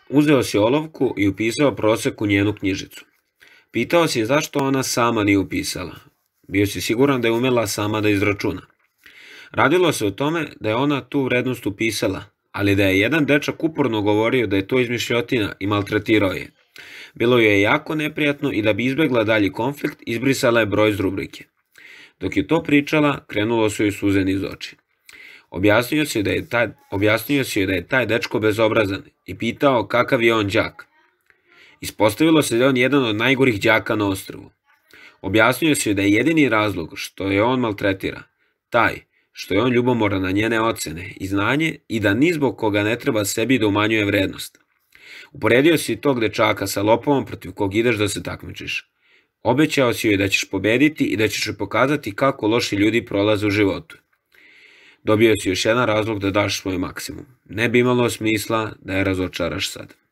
Uzeo si olovku i upisao prosek u njenu knjižicu. Pitao si zašto ona sama nije upisala. Bio si siguran da je umela sama da izračuna. Radilo se o tome da je ona tu vrednost upisala, ali da je jedan dečak uporno govorio da je to izmišljotina i maltretirao je. Bilo joj je jako neprijatno i da bi izbegla dalji konflikt, izbrisala je broj iz rubrike. Dok je to pričala, krenulo su joj suze niz oči. Objasnio si joj da je taj dečko bezobrazan i pitao kakav je on đak. Ispostavilo se da je on jedan od najgorih đaka na ostrvu. Objasnio si joj da je jedini razlog što je on maltretira taj što je on ljubomoran na njene ocene i znanje i da ni zbog koga ne treba sebi da umanjuje vrednost. Uporedio si tog dečaka sa lopovom protiv kog ideš da se takmičiš. Obećao si joj da ćeš pobediti i da ćeš joj pokazati kako loši ljudi prolaze u životu. Dobio si još jedan razlog da daš svoj maksimum. Ne bi imalo smisla da je razočaraš sad.